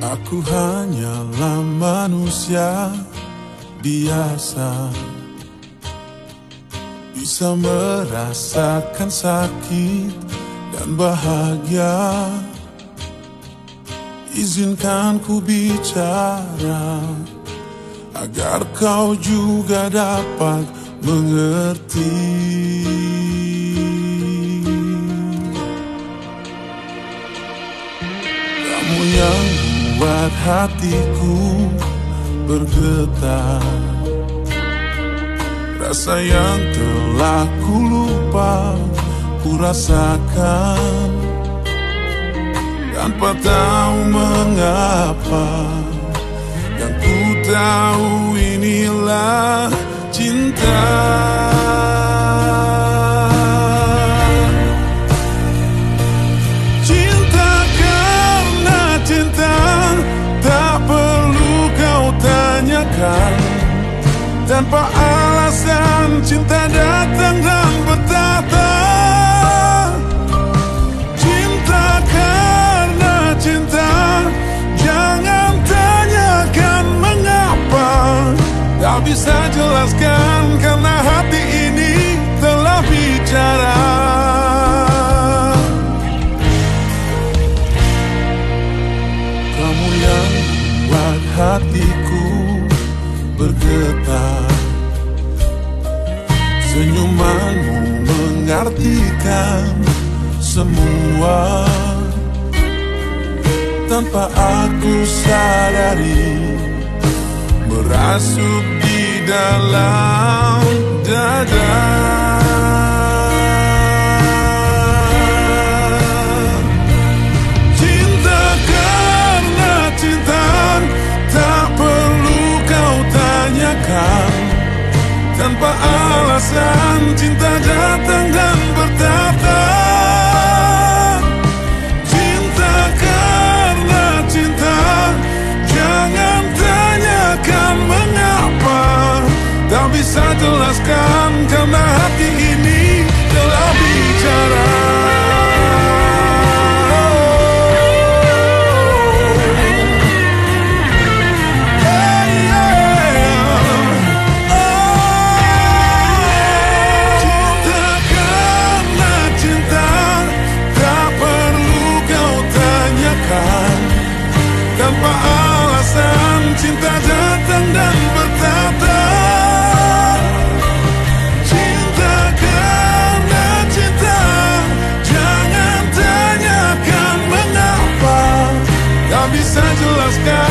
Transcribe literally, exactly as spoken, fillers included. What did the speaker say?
Aku hanyalah manusia biasa, bisa merasakan sakit dan bahagia. Izinkan ku bicara agar kau juga dapat mengerti. Kamu yang buat hatiku bergetar, rasa yang telah ku lupa ku rasakan, tanpa tahu mengapa. Dan ku tahu inilah cinta. Cinta karena cinta, tak perlu kau tanyakan. Tanpa alasan cinta datang dan bertata. Cinta karena cinta, jangan tanyakan mengapa. Tak bisa jelaskan karena hati ini telah bicara. Kamu yang buat hatiku bergetar, senyumanmu mengartikan semua. Tanpa aku sadari, merasuk di dalam dada. Cinta karena cinta, tak perlu kau tanyakan. Tanpa alasan cinta datang dan bertata. Cinta karena cinta, jangan tanyakan mengapa. Tak bisa jelaskan karena hati ini telah bicara. Tanpa alasan cinta datang dan bertata. Cinta karena cinta, jangan tanyakan mengapa. Tak bisa jelaskan